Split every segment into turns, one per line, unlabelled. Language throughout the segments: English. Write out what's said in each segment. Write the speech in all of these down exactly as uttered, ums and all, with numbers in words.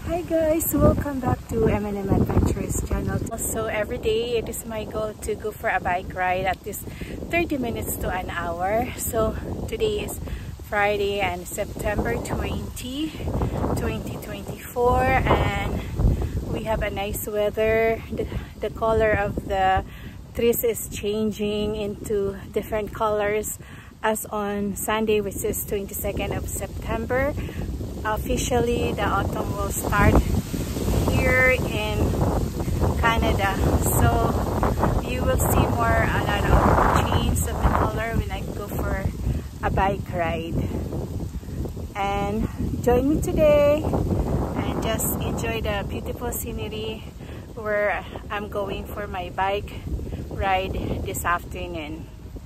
Hi guys, welcome back to M and M Adventures channel. So every day it is my goal to go for a bike ride at least thirty minutes to an hour. So today is Friday and September twentieth, twenty twenty-four, and we have a nice weather. The, the color of the trees is changing into different colors as on Sunday, which is twenty-second of September. Officially, the autumn will start here in Canada. So you will see more a lot of change of the color when I go for a bike ride. And join me today and just enjoy the beautiful scenery where I'm going for my bike ride this afternoon.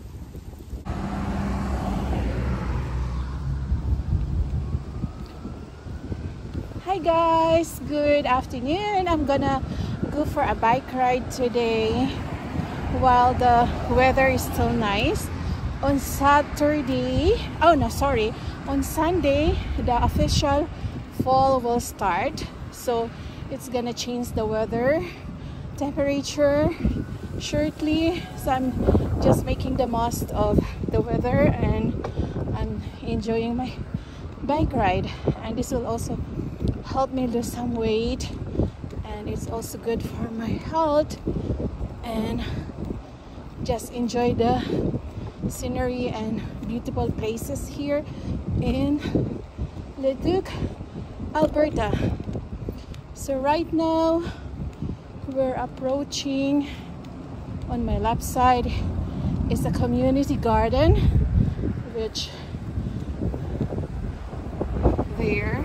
Hi guys, good afternoon. I'm gonna go for a bike ride today while the weather is still nice. On Saturday, oh no sorry, on Sunday the official fall will start, so it's gonna change the weather temperature shortly. So I'm just making the most of the weather and I'm enjoying my bike ride, and this will also help me lose some weight, and it's also good for my health, and just enjoy the scenery and beautiful places here in Leduc, Alberta. So right now we're approaching, on my left side is a community garden, which there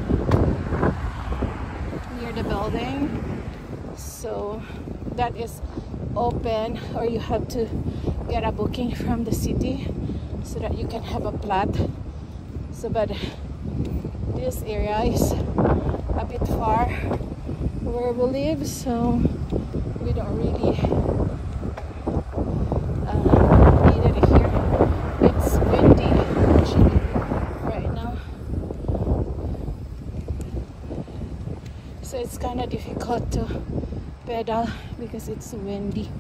the building, so that is open, or you have to get a booking from the city so that you can have a plot. So but this area is a bit far where we live, so we don't really uh, need it here. It's windy actually right now, so it's kind of difficult to pedal because it's windy.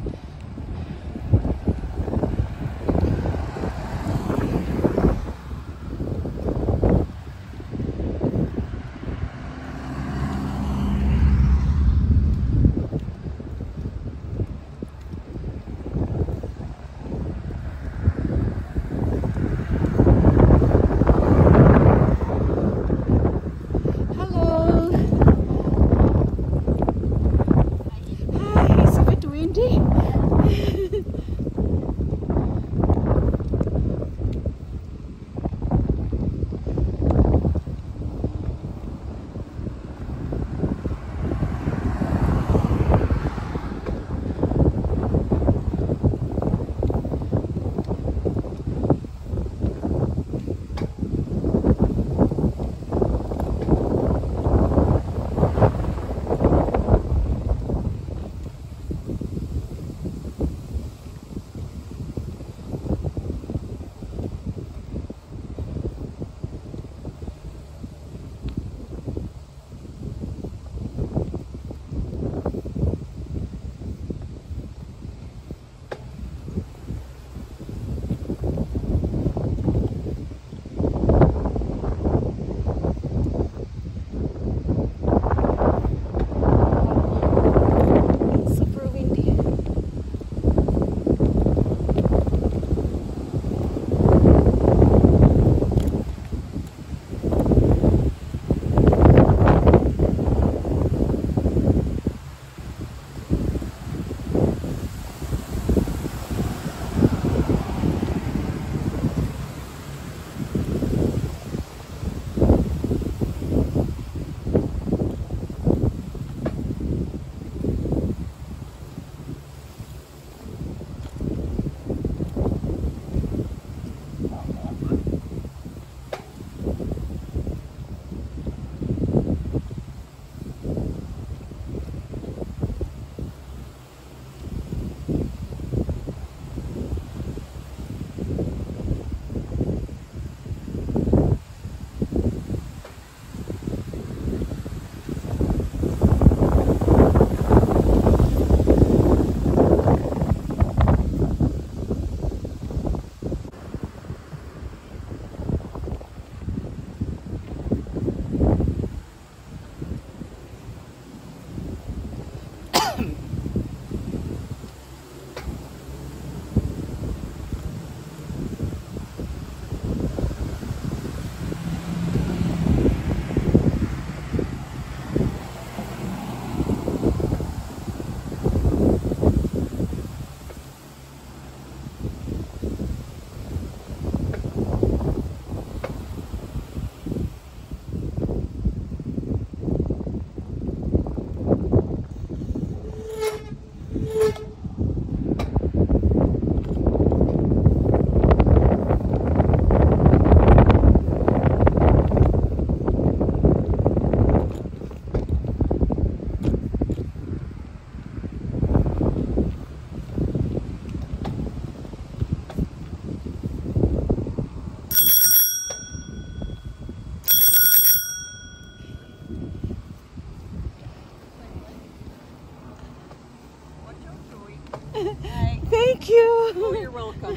Thank you.
Oh, you're welcome.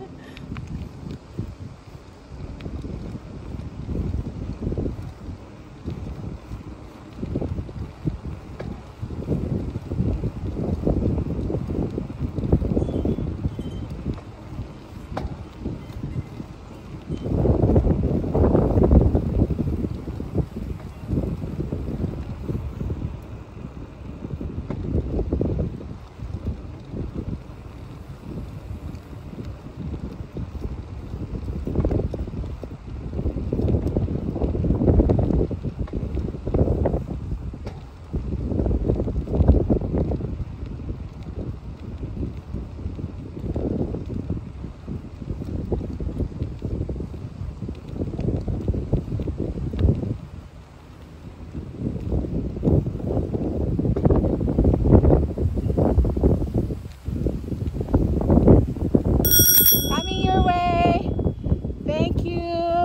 Coming your way. Thank you.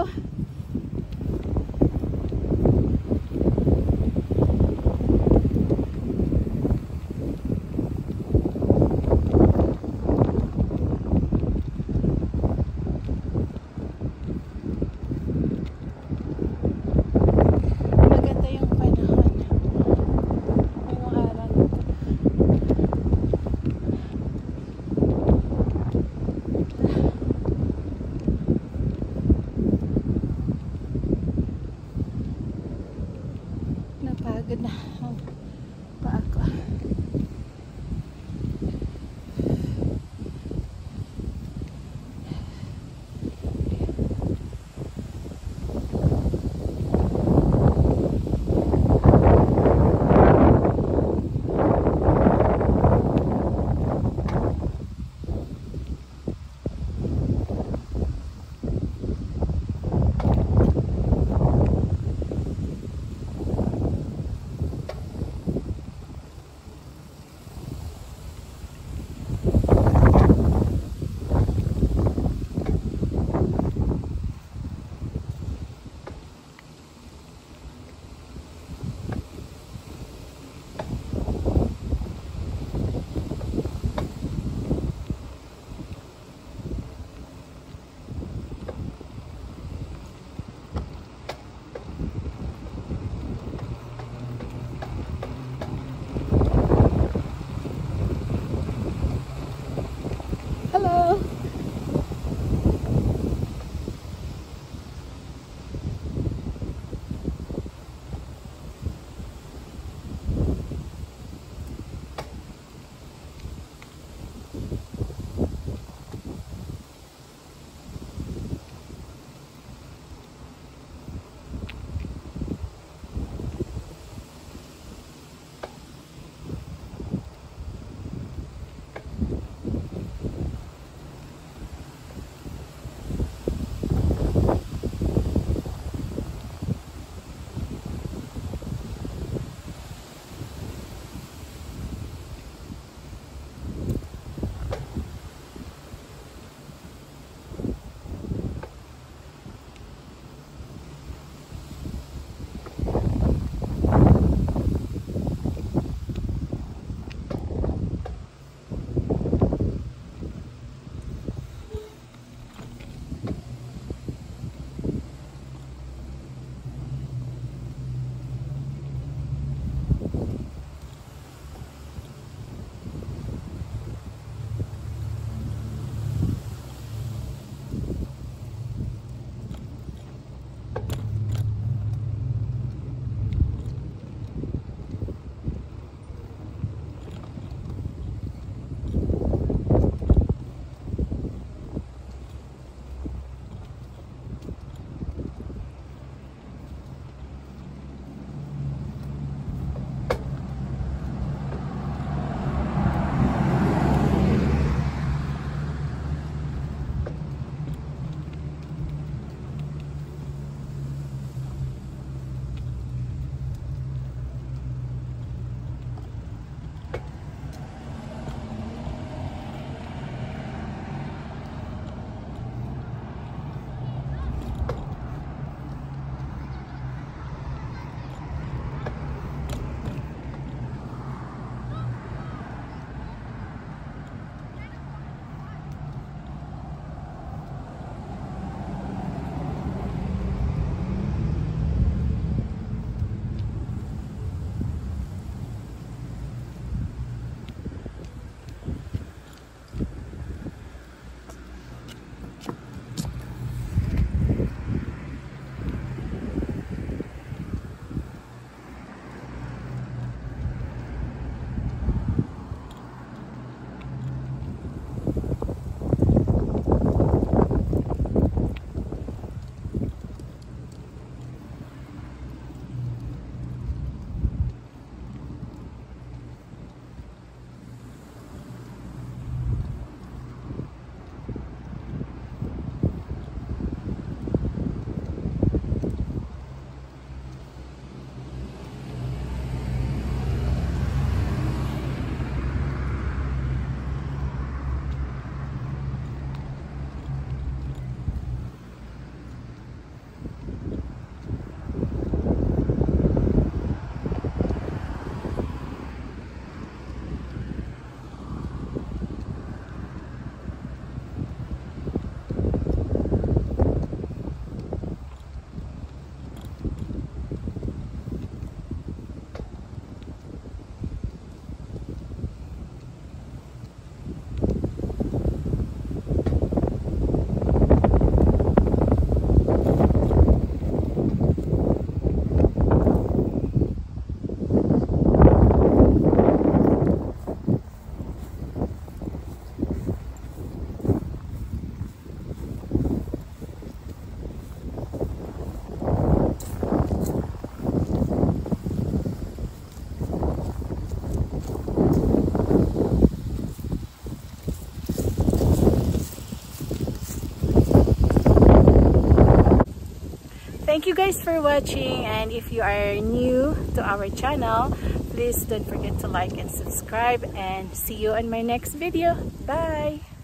Maganda yung panahon. Ngayong araw na to. Napagod na ang paa ko. thank you guys for watching, and if you are new to our channel, please don't forget to like and subscribe, and see you on my next video. Bye.